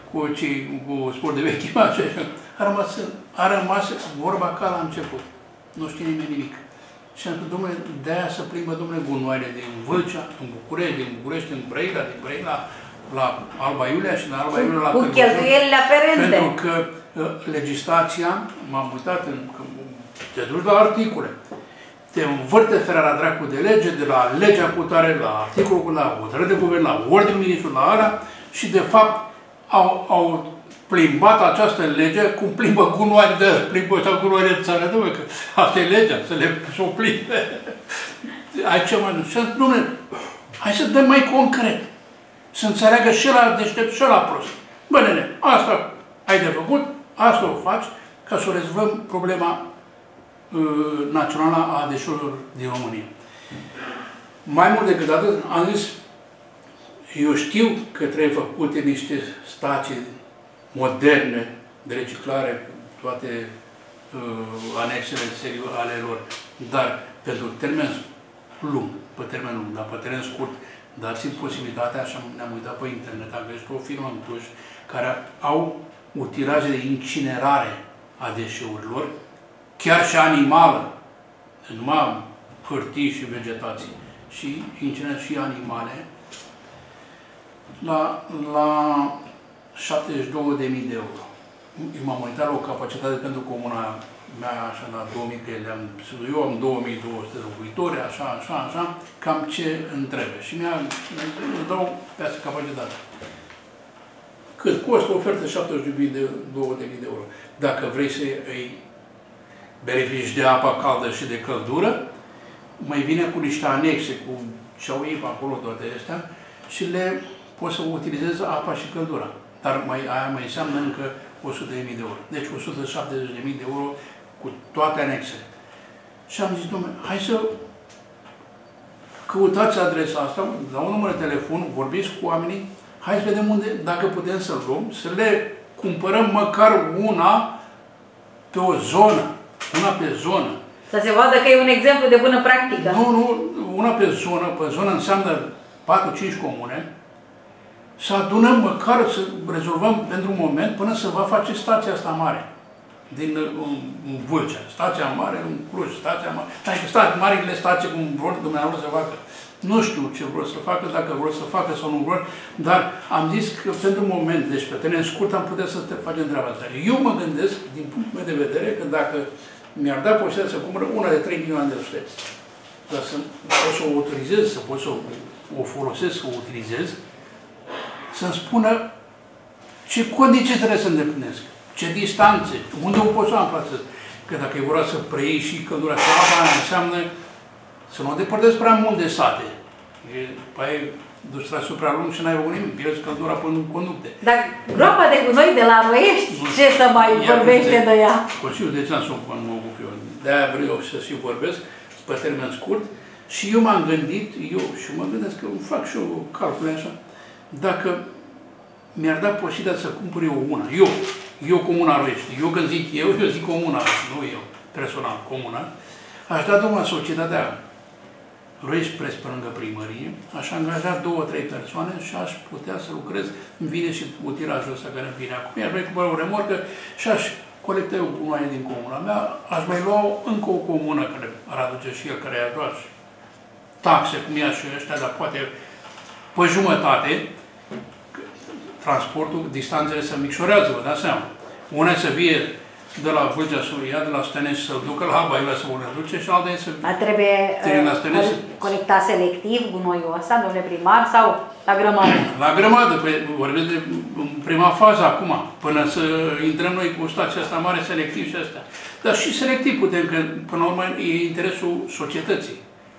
cu sport de vechime, a rămas vorba ca la început. Nu știe nimeni nimic. Și am zis, domnule, de-aia să plimbă, domnule, gunoaile din Vâlcea, în București, din București, în Brăila, din Brăila, la Alba Iulia și din Alba Iulia la cu cheltuielile aferente. Pentru că legislația, m-am uitat, te duci la articole, te învârte ferara dracu de lege, de la legea cu tare, la articolul, la hotărâre de guvern, la ordinul ministrului, la ala, și de fapt au plimbat această lege cum plimbă gunoaie de plimbă ăștia gunoaie de țară, că asta e legea, să o plimbe. Ai ce mai nu? Și dom'le, hai să dăm mai concret. Să înțeleagă și la deștept și la prost. Bă, nene, asta ai de făcut, asta o faci, ca să o rezolvăm problema națională a deșeurilor din România. Mai mult decât atât, am zis, eu știu că trebuie făcute niște stații moderne de reciclare, toate anexele ale lor, dar pentru termen lung, pe termen lung, dar pe termen scurt, dați-mi posibilitatea, așa ne-am uitat pe internet, am găsit o firmă în Cluj care au utilaje de incinerare a deșeurilor, chiar și animală, numai hârtii și vegetații, și incinerează și animale, la 72.000 de euro. Eu m-am uitat la o capacitate pentru comuna mea, așa, la 2000, că eu am 2200 locuitori, așa, cam ce îmi trebuie. Și îmi dau pe asta capacitate. Cât costă ofertă? 72.000 de euro. Dacă vrei să îi benefici de apă caldă și de căldură, mai vine cu niște anexe, cu ce au ei pe acolo, toate astea, și le poți să utilizezi apa și căldura. Dar aia mai înseamnă încă 100.000 de euro. Deci 170.000 de euro cu toate anexele. Și am zis, dom'le, hai să căutați adresa asta, la un număr de telefon, vorbiți cu oamenii, hai să vedem unde, dacă putem să-l luăm, să le cumpărăm măcar una pe o zonă. Una pe zonă. Să se vadă că e un exemplu de bună practică. Nu, una pe zonă. Pe zonă înseamnă 4-5 comune. Să adunăm măcar, să rezolvăm pentru un moment, până să va face stația asta mare. Din Vâlcea. Stația mare în Cluj, stația mare. Adică marile stații, cum vor dumneavoastră să facă. Nu știu ce vor să facă, dacă vor să facă sau nu vor, dar am zis că pentru un moment, deci pe termen scurt, am putea să facem treaba asta. Eu mă gândesc, din punctul meu de vedere, că dacă mi-ar da posibilitatea să cumpăr una de 3 milioane de lei, dar să pot să o utilizez, să pot să o folosesc, să o utilizez, să-mi spună ce condiții trebuie să îndeplinesc, ce distanțe, unde o pot să o amplasez. Că dacă e vorba să preiei și căldura și apa, înseamnă să nu o depărtezi prea mult de sate. Păi duci deasupra lung și n-ai făcut nimic, pierzi căldura până în conducte. Dar groapa de gunoi de la Roiești, ce să mai vorbește de ea? Consiliul de țară mă ocup eu. De-aia vreau să și vorbesc pe termen scurt. Și eu m-am gândit, și mă gândesc că fac și eu calcule așa, dacă mi-ar da posibilitatea să cumpăr eu una, eu Comuna Roiești, eu când zic eu zic Comuna, nu eu, personal, Comuna, aș da numai societatea Roiești Pres pe lângă primărie, aș angaja 2-3 persoane și aș putea să lucrez, îmi vine și utilajul ăsta care îmi vine acum, iar vrei cumpăra o remorcă și aș colecta eu gunoaie din comuna mea, aș mai lua încă o comună care ar aduce și el, care i-ar lua și taxe, cum ia și ăștia, dar poate pe jumătate, transportul, distanțele se micșorează, vă dați seama. Una să vie de la Vâlcea să ia, de la Stănești să-l ducă la Alba Iulia să o reduce și alta e să... Dar trebuie colecta selectiv gunoiul ăsta, domnule primar, sau la grămadă? La grămadă, vorbesc de prima fază acum, până să intrăm noi cu stația asta mare, selectiv și asta. Dar și selectiv putem, că până la urmă e interesul societății,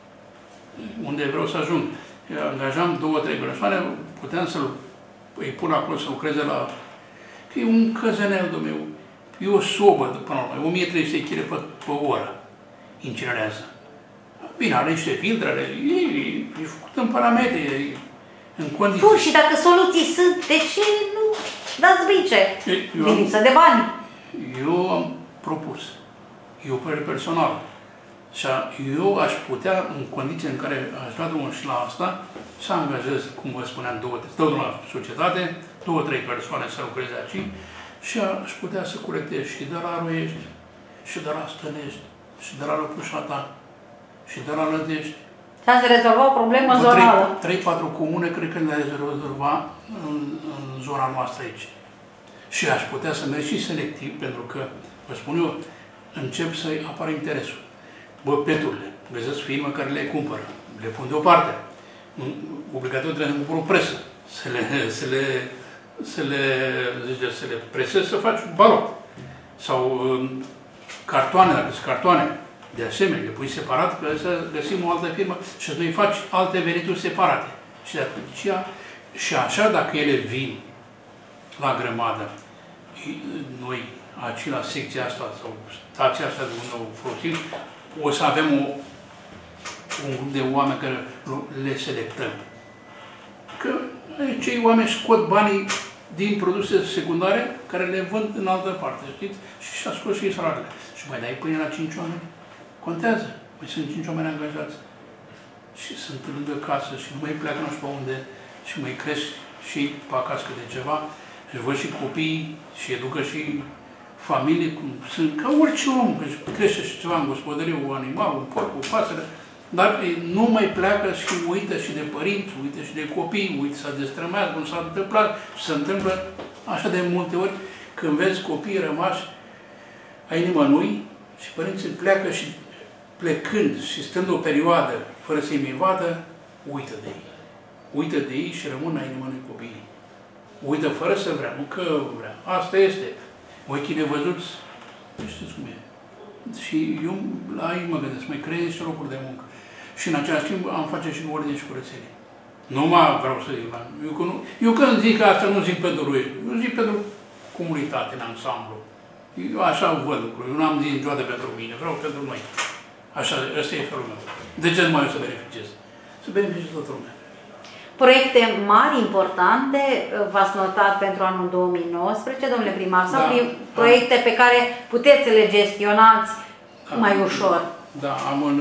unde vreau să ajung. Eu angajam 2-3 persoane, puteam îi pun acolo să lucreze la... Că e un căzănel, domnule, e o sobă, până la urmă, 1300 kg pe oră incinerează. Bine, are niște filtre, e făcut în parametri, în condiții. Bun, și dacă soluții sunt, de ce nu dați bice? Din lipsă de bani. Eu am propus, eu personal, și eu aș putea, în condiții în care aș da drumul și la asta, să angajez, cum vă spuneam, 2-3, la societate, 2-3 persoane să lucreze aici și aș putea să colectez și de la Roiești, și de la Stănești, și de la Lăpușata, și de la Lădești. Și ați rezolvat o problemă zonală. 3-4 comune cred că le-aș rezolva în zona noastră aici. Și aș putea să merg și selectiv, pentru că, vă spun eu, încep să-i apară interesul. Bă, peturile, găsesc firme care le cumpără, le pun deoparte. Obligatoriu trebuie să cumpăr o presă, să le presez, să faci baroc. Sau cartoane, dacă sunt cartoane, de asemenea, le pui separat, că să găsim o altă firmă și să noi faci alte venituri separate. Și de atunci, și așa, dacă ele vin la grămadă, noi, aici la secția asta, sau stația asta de unde o folosim, o să avem un grup de oameni care le selectăm. Că cei oameni scot banii din produse secundare care le vând în altă parte, știți? Și a scos și salariile. Și mai dai pâine la 5 oameni? Contează. Mai sunt 5 oameni angajați. Și sunt lângă casă și nu mai pleacă nu știu pe unde și mai cresc și pe acasă câte ceva. Și văd și copiii și educă și familie, cum sunt ca orice om. Își crește și ceva în gospodărie, un animal, un porc, o pasăre. Dar nu mai pleacă și uită și de părinți, uită și de copii, uită să destrămează, cum s-a întâmplat. Și se întâmplă așa de multe ori când vezi copiii rămași ai nimănui și părinții pleacă și plecând și stând o perioadă fără să-i mai vadă, uită de ei. Uită de ei și rămân ai nimănui copiii. Uită fără să vrea, nu că vrea. Asta este. Ochii nevăzuți, nu știți cum e. Și eu la ei mă gândesc, mai creez și locuri de muncă. Și în același timp am face și ordine și curățenie. Nu mă vreau să zic. Eu când zic asta, nu zic pentru lui, eu zic pentru comunitate, în ansamblu. Eu așa văd lucruri. Eu n-am zis niciodată pentru mine, vreau pentru noi. Așa, ăsta e felul meu. De ce nu mai eu să beneficiez? Să beneficiez toată lumea. Proiecte mari, importante, v-ați notat pentru anul 2019, domnule primar, sau proiecte pe care puteți să le gestionați mai ușor? Da,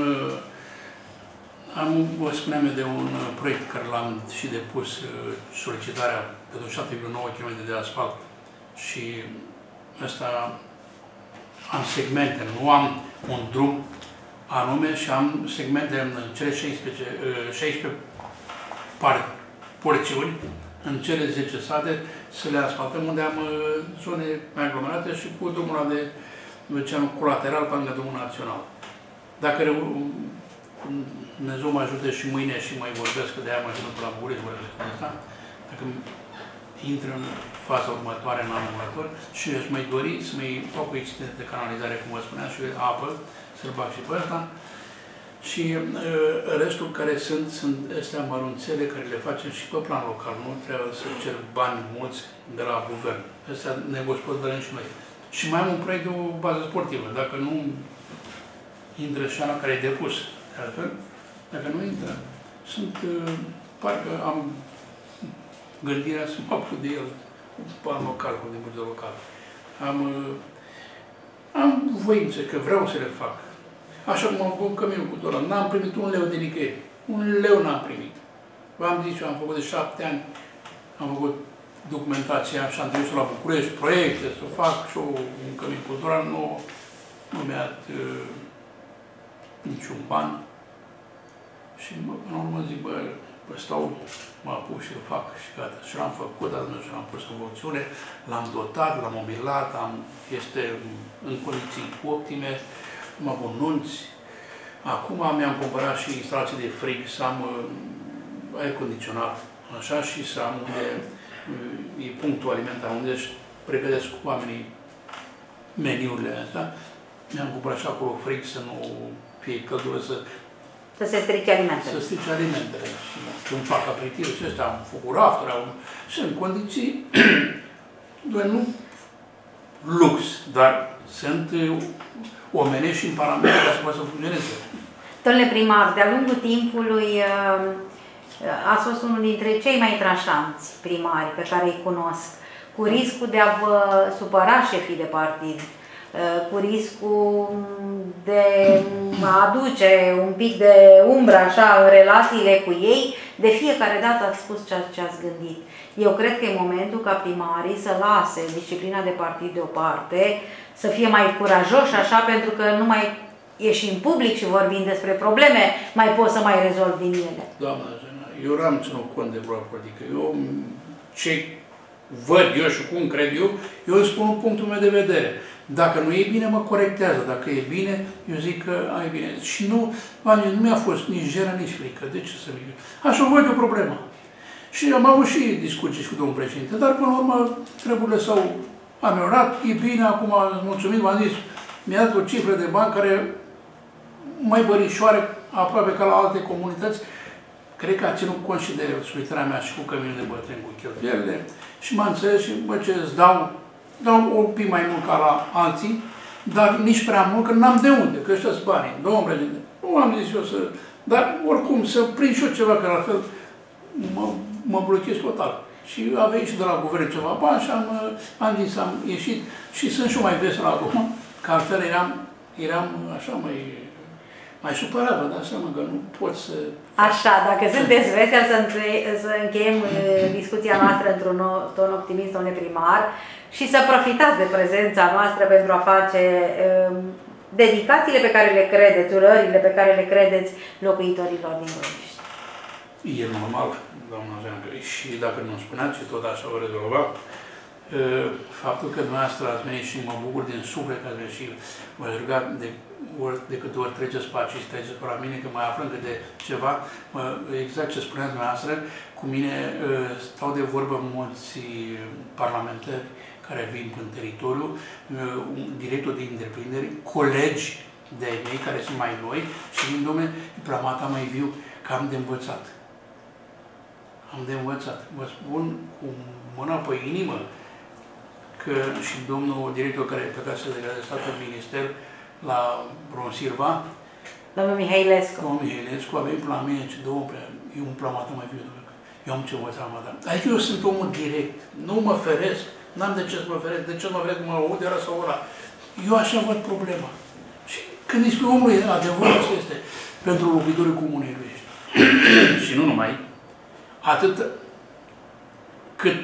vă spuneam eu de un proiect care l-am și depus solicitarea pentru 7,9 km de asfalt și ăsta am segmente, nu am un drum anume și am segmente în cele 16 porțiuni, în cele 10 sate, să le asfaltăm, unde am zone mai aglomerate și cu drumul ăla de colateral pe lângă drumul național. Dacă Dumnezeu mă ajute și mâine și mai vorbesc, că de-aia mă ajut pe la București, vorbesc cu asta, dacă intră în faza următoare, în anul următor, și aș mai dori să mai fac o extindere de canalizare, cum vă spuneam, și apă, să-l bag și pe ăsta. Și restul care sunt astea mărunțele care le facem și pe plan local. Nu trebuie să cer bani mulți de la guvern. Astea ne gospodărăm și noi. Și mai am un proiect de o bază sportivă. Dacă nu intră și ala care e depus, de altfel, dacă nu intră, parcă am gândirea să mă apuc de el, cu plan local, cu de local. Am voință că vreau să le fac. Așa cum am făcut căminul cu dolar. N-am primit un leu de nicăieri. Un leu n-am primit. V-am zis, eu am făcut de 7 ani, am făcut documentația și am trimis la București, proiecte, să fac și un cămin cu dolar. Nu mi-a dat niciun ban. Și în urmă zic, bă, stau, mă apuc și îl fac și gata. Și l-am făcut, dar nu și l-am pus în funcțiune, l-am dotat, l-am mobilat, este în condiții optime. Am avut nunți. Acum mi-am cumpărat și instalații de frig, să am aer condiționat, așa, și să am unde e punctul alimentar, unde își pregătesc cu oamenii meniurile astea. Mi-am cumpărat și acolo frig, să nu fie căldură, să se strice alimentele. Să strice alimentele. Și când fac aperitivul și ăstea, am făcut rafturi, sunt condiții, nu lux, dar sunt omenești și în parametri ca să poată să funcționeze. Domnule primar, de-a lungul timpului ați fost unul dintre cei mai tranșanți primari pe care îi cunosc, cu riscul de a vă supăra șefii de partid, cu riscul de a aduce un pic de umbră așa în relațiile cu ei. De fiecare dată ați spus ceea ce ați gândit. Eu cred că e momentul ca primarii să lase disciplina de partid deoparte, să fie mai curajoși așa, pentru că nu mai ieși în public și vorbim despre probleme, mai poți să mai rezolvi din ele. Doamna Jena, eu n-am ținut cont de vreo politică. Eu ce văd eu și cum cred eu îmi spun punctul meu de vedere. Dacă nu e bine, mă corectează. Dacă e bine, eu zic că ai bine. Și nu mi-a fost nici jenă, nici frică. De ce să zic? Așa văd eu problema. Și am avut și discuții cu domnul președinte, dar până la urmă treburile s-au ameliorat. E bine, acum mulțumit, v-am zis, mi-a dat o cifră de bani care mai bărișoare, aproape ca la alte comunități. Cred că a ținut cont și de suitarea mea și cu căminul de bătrâni, cu cheltuielile. Și m-a înțeles și, bă, ce îți dau un pic mai mult ca la alții, dar nici prea mult, că n-am de unde, că ăștia-s banii. Domnul președinte, nu am zis eu să... Dar oricum, să prind și eu ceva, că altfel mă blochez total. Și a venit și de la guvern ceva bani și am zis, am ieșit și sunt și eu mai vesel acum, că altfel eram așa mai supărat, vă dați seama că nu pot să... Așa, dacă sunteți vesel să încheiem discuția noastră într-un ton optimist, domnule primar, și să profitați de prezența noastră pentru a face dedicațiile pe care le credeți, urările pe care le credeți locuitorilor din Roiști. E normal, doamna Jeancă, și dacă nu spuneați și tot așa o rezolva, faptul că dumneavoastră ați venit și mă bucur din suflet că ați venit și vă ruga de câte ori treceți pe aici, treceți pe la mine, că mai aflăm câte ceva, exact ce spuneați dumneavoastră, cu mine stau de vorbă mulți parlamentari care vin în teritoriu, director de întreprinderi, colegi de mei care sunt mai noi și din domnule, plamata mai viu, că am de învățat. Am de învățat. Vă spun cu mâna pe inimă că și domnul director care plecase de stat în minister la Bronsirva, domnul Mihailescu. Domnul Mihailescu a venit la mine și eu un plamata mai viu. Eu am ce învățat, madame. Adică eu sunt omul direct. Nu mă feresc. N-am de ce să mă feresc. De ce mă feresc? Mă aud de ăla sau ăla. Eu așa văd problema. Și când îi spun omului, adevărul este pentru locuitorii comunei lui. Și nu numai, atât cât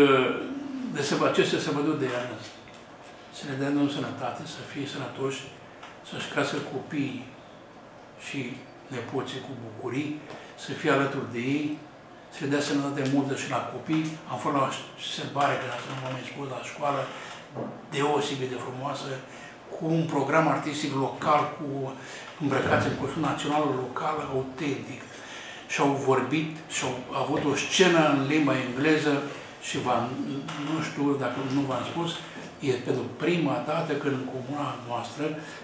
de aceste sărbători de iarnă, să ne dea în sănătate, să fie sănătoși, să-și crească copiii și nepoții cu bucurii, să fie alături de ei, să le dea sănătate multă și la copii. Am fost la o sărbare, că nu m-am mai spus, la școală, deosebit de frumoasă, cu un program artistic local, cu îmbrăcați în costum național local, autentic. Și au vorbit și au avut o scenă în limba engleză și nu știu dacă nu v-am spus, e pentru prima dată când în comuna noastră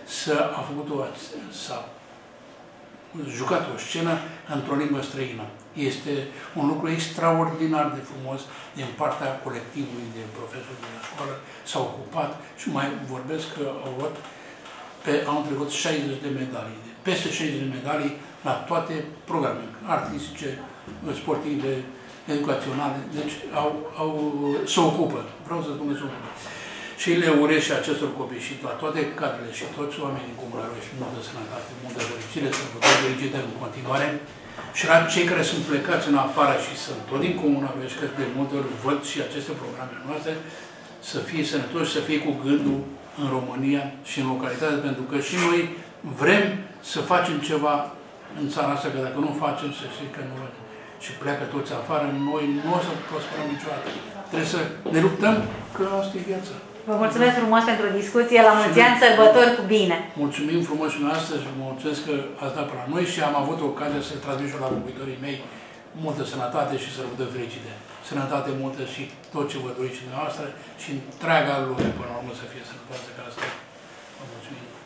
s-a jucat o scenă într-o limbă străină. Este un lucru extraordinar de frumos din partea colectivului de profesori de la școală. S-au ocupat și mai vorbesc că au luat anul trecut 60 de medalii, peste 60 de medalii la toate programele artistice, sportive, educaționale. Deci se ocupă, vreau să spun că se ocupă. Și le urez și acestor copii și la toate cadrele și toți oamenii din Comuna Roiști, multă sănătate, multă fericire, sărbători fericite în continuare. Și la cei care sunt plecați în afară și sunt tot din Comuna Roiști, că de multe ori văd și aceste programe noastre, să fie sănătoși, să fie cu gândul în România și în localitate, pentru că și noi vrem să facem ceva în țara asta, că dacă nu facem, să știi că nu și pleacă toți afară, noi nu o să prosperăm niciodată. Trebuie să ne luptăm, că asta e viața. Vă mulțumesc frumos pentru discuție, la mulți ani, sărbători cu bine! Mulțumim frumos și noastră și vă mulțumesc că ați dat pe la noi și am avut ocazia să transmit și la locuitorii mei multă sănătate și sărbători fericite. Sănătate multă și tot ce vă doriți și dumneavoastră și întreaga lume până la urmă să fie sănătoasă ca asta. Vă mulțumim!